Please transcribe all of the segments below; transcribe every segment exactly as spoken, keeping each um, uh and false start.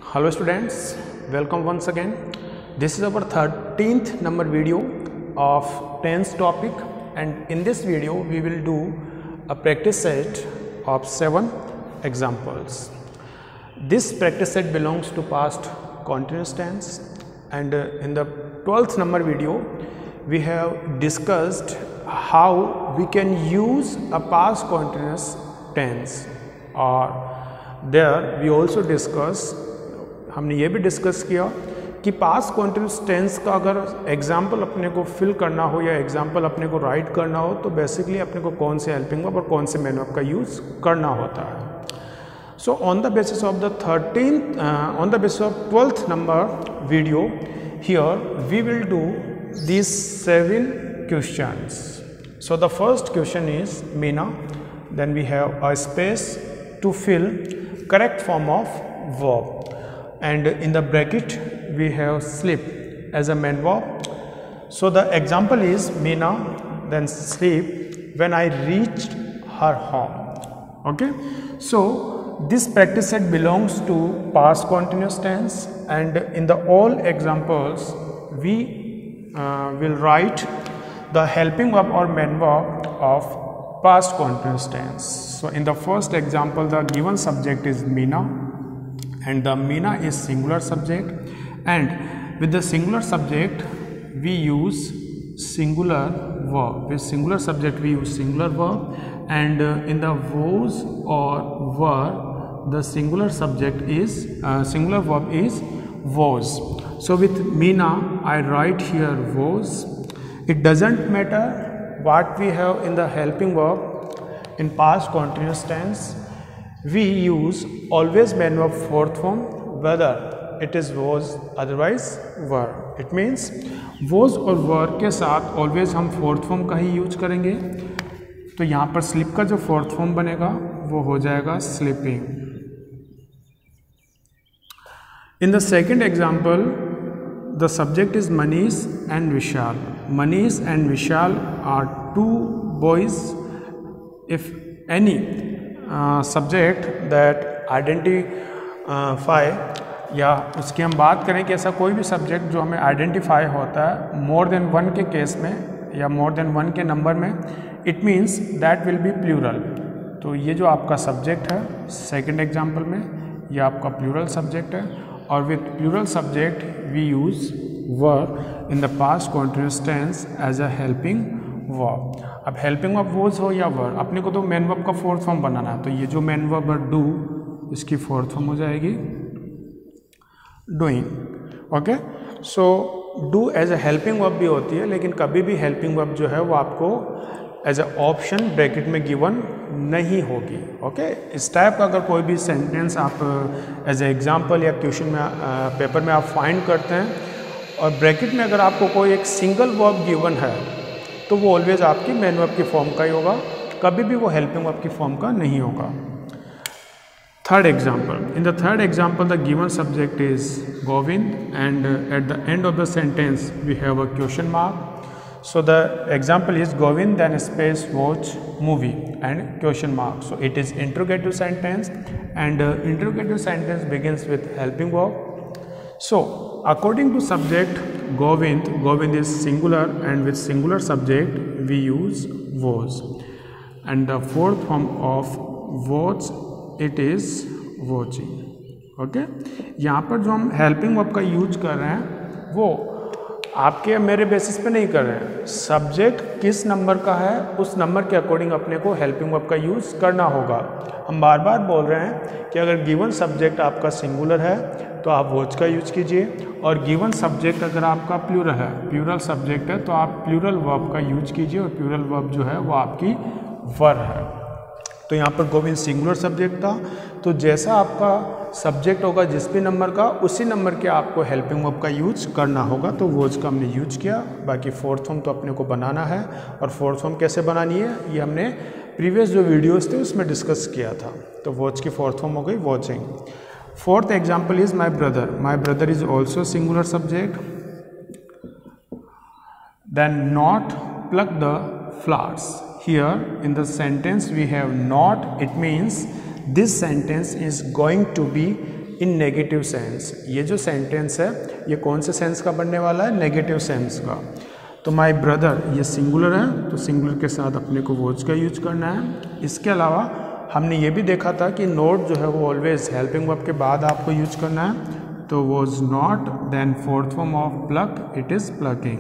Hello students, welcome once again. This is our thirteenth number video of tense topic, and in this video we will do a practice set of seven examples. This practice set belongs to past continuous tense, and uh, in the twelfth number video we have discussed how we can use a past continuous tense, or there we also discuss हमने ये भी discuss किया कि past continuous tense का अगर example अपने को fill करना हो या एग्जाम्पल अपने को राइट करना हो तो बेसिकली अपने को कौन से हेल्पिंग वर्ब और कौन से मेन वर्ब का यूज़ करना होता है. So on the basis of the thirteen on the basis of twelfth number video here we will do these seven questions. So the first question is Meena. Then we have a space to fill correct form of verb, and in the bracket we have sleep as a main verb. So the example is Meena then sleep when I reached her home. Okay, so this practice set belongs to past continuous tense, and in the all examples we Uh, will write the helping verb or main verb of past continuous tense. So in the first example the given subject is Meena, and the Meena is singular subject, and with the singular subject we use singular verb. With singular subject we use singular verb, and uh, in the was or were the singular subject is uh, singular verb is was. So with Meena I write here was. It doesn't matter what we have in the helping verb in past continuous tense. We use always main verb fourth form, whether it is was otherwise were. It means was और were के साथ always हम fourth form का ही use करेंगे. तो यहाँ पर sleep का जो fourth form बनेगा वो हो जाएगा sleeping. In the second example, the subject is Manish and Vishal. Manish and Vishal are two boys. If any uh, subject that identify या उसकी हम बात करें कि ऐसा कोई भी सब्जेक्ट जो हमें आइडेंटिफाई होता है मोर देन वन के केस में या मोर देन वन के नंबर में, it means that will be plural. तो ये जो आपका सब्जेक्ट है सेकेंड एग्जाम्पल में ये आपका प्लूरल सब्जेक्ट है, और with plural subject we use verb in the past continuous tense as a helping verb. अब हेल्पिंग वर्ब वॉज हो या वर, अपने को तो मेन वर्ब का फोर्थ फॉर्म बनाना है. तो ये जो मेन वर्ब है डू, इसकी फोर्थ फॉर्म हो जाएगी doing. Okay, so do as a helping verb भी होती है, लेकिन कभी भी हेल्पिंग वर्ब जो है वो आपको एज अ ऑप्शन ब्रैकेट में गिवन नहीं होगी. ओके, इस टाइप का अगर कोई भी सेंटेंस आप एज ए एग्जांपल या क्वेश्चन में आ, पेपर में आप फाइंड करते हैं और ब्रैकेट में अगर आपको कोई एक सिंगल वर्ब गिवन है तो वो ऑलवेज आपकी मेन वर्ब की फॉर्म का ही होगा, कभी भी वो हेल्पिंग वर्ब की फॉर्म का नहीं होगा. Third example. In the third example the given subject is Govind, and at the end of the sentence we have a question mark. So the example is Govind then space watch movie and question mark. So it is interrogative sentence, and uh, interrogative sentence begins with helping verb. So according to subject Govind, Govind is singular, and with singular subject we use was, and the fourth form of watch it is watching. Okay, यहाँ पर जो हम helping verb का use कर रहे हैं वो आपके मेरे बेसिस पे नहीं कर रहे हैं. सब्जेक्ट किस नंबर का है उस नंबर के अकॉर्डिंग अपने को हेल्पिंग वर्ब का यूज़ करना होगा. हम बार बार बोल रहे हैं कि अगर गिवन सब्जेक्ट आपका सिंगुलर है तो आप वॉच का यूज कीजिए, और गिवन सब्जेक्ट अगर आपका प्लूरल है, प्लूरल सब्जेक्ट है, तो आप प्लूरल वर्ब का यूज कीजिए, और प्लूरल वर्ब जो है वो आपकी वर है. तो यहाँ पर गोविंद सिंगुलर सब्जेक्ट था, तो जैसा आपका सब्जेक्ट होगा जिस भी नंबर का, उसी नंबर के आपको हेल्पिंग वर्ब का यूज करना होगा. तो वॉच का हमने यूज किया. बाकी फोर्थ फॉर्म तो अपने को बनाना है, और फोर्थ फॉर्म कैसे बनानी है ये हमने प्रीवियस जो वीडियोस थे उसमें डिस्कस किया था. तो वॉच की फोर्थ फॉर्म हो गई watching. Fourth example is my brother. My brother is also singular subject. Then not pluck the flowers. Here in the sentence we have not. It means this sentence is going to be in negative sense. ये जो sentence है ये कौन से sense का बनने वाला है? नेगेटिव सेंस का। तो माय ब्रदर ये सिंगुलर है, तो सिंगुलर के साथ अपने को वॉज का यूज करना है। इसके अलावा हमने ये भी देखा था कि नॉट जो है वो ऑलवेज हेल्पिंग वर्ब के बाद आपको यूज करना है। तो was not, then fourth form of pluck, it is plucking.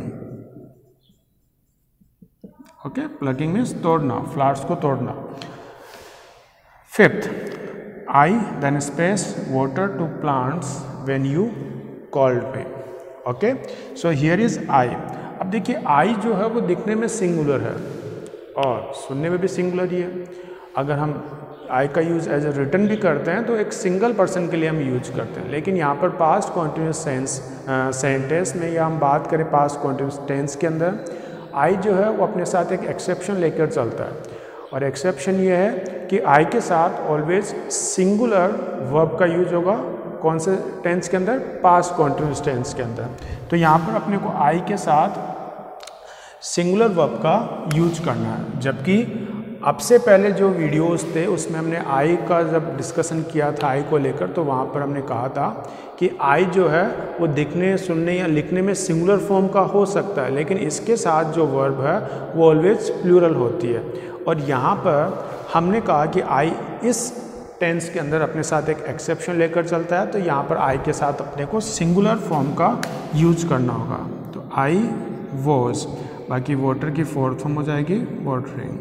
Okay, plucking means तोड़ना, फ्लावर्स को तोड़ना। Fifth, I then space water to plants when you called me. Okay, so here is I. अब देखिए आई जो है वो दिखने में सिंगुलर है और सुनने में भी सिंगुलर ही है। अगर हम आई का यूज़ एज ए रिटन भी करते हैं तो एक सिंगल पर्सन के लिए हम यूज करते हैं, लेकिन यहाँ पर पास्ट कॉन्टिन्यूस सेंस सेंटेंस में या हम बात करें पास्ट कॉन्टिन्यूस टेंस के अंदर आई जो है वो अपने साथ एक एक्सेप्शन लेकर चलता है। और एक्सेप्शन ये है कि आई के साथ ऑलवेज सिंगुलर वर्ब का यूज होगा। कौन से टेंस के अंदर? पास्ट कॉन्टिन्यूस टेंस के अंदर। तो यहाँ पर अपने को आई के साथ सिंगुलर वर्ब का यूज करना है। जबकि अब से पहले जो वीडियोस थे उसमें हमने आई का जब डिस्कशन किया था आई को लेकर, तो वहाँ पर हमने कहा था कि आई जो है वो दिखने, सुनने या लिखने में सिंगुलर फॉर्म का हो सकता है, लेकिन इसके साथ जो वर्ब है वो ऑलवेज प्लूरल होती है। और यहाँ पर हमने कहा कि आई इस टेंस के अंदर अपने साथ एक एक्सेप्शन लेकर चलता है, तो यहाँ पर आई के साथ अपने को सिंगुलर फॉर्म का यूज करना होगा। तो आई वॉज, बाकी वाटर की फोर्थ फॉर्म हो जाएगी watering.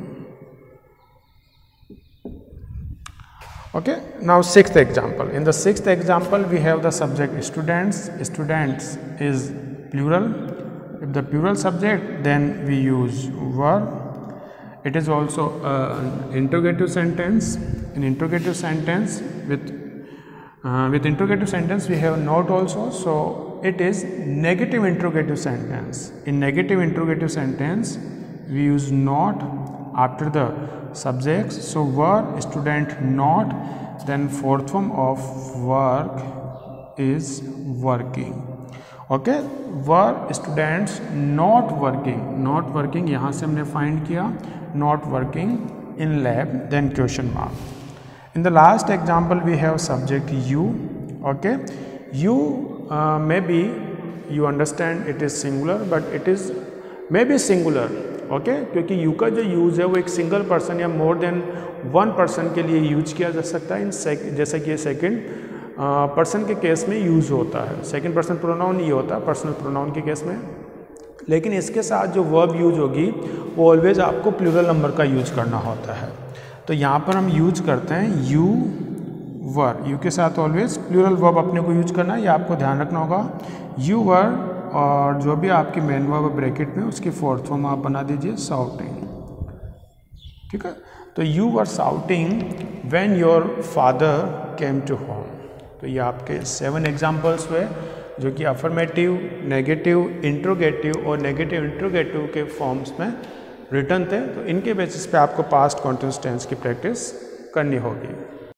Okay, now sixth example. In the sixth example we have the subject students. Students is plural. If the plural subject, then we use were. It is also an interrogative sentence. In interrogative sentence with uh, with interrogative sentence we have not also, so it is negative interrogative sentence. In negative interrogative sentence we use not after the subjects, so were, student not, then fourth form of work is working. Okay, were students not working, not working यहाँ से हमने find किया not working in lab, then question mark. In the last example we have subject you. Okay, you uh, maybe you understand it is singular but it is maybe singular. Okay okay? क्योंकि you का जो use है वो एक single person या more than one person के लिए use किया जा सकता है। इन सेक जैसे कि ये सेकंड पर्सन के केस में यूज़ होता है। सेकंड पर्सन प्रोनाउन ये होता है पर्सनल प्रोनाउन के केस में, लेकिन इसके साथ जो वर्ब यूज होगी वो ऑलवेज आपको प्लूरल नंबर का यूज करना होता है। तो यहाँ पर हम यूज करते हैं यू वर, यू के साथ ऑलवेज प्लूरल वर्ब अपने को यूज करना है, ये आपको ध्यान रखना होगा। यू वर और जो भी आपकी मेन वर्ब ब्रैकेट में उसकी फोर्थ फॉर्म आप बना दीजिए शाउटिंग। ठीक है, तो you were shouting when your father came to home. तो ये आपके सेवन एग्जांपल्स हुए जो कि अफर्मेटिव, नेगेटिव, इंट्रोगेटिव और नेगेटिव इंट्रोगेटिव के फॉर्म्स में रिटर्न थे। तो इनके बेसिस पे आपको पास्ट कॉन्टिन्यूअस टेंस की प्रैक्टिस करनी होगी।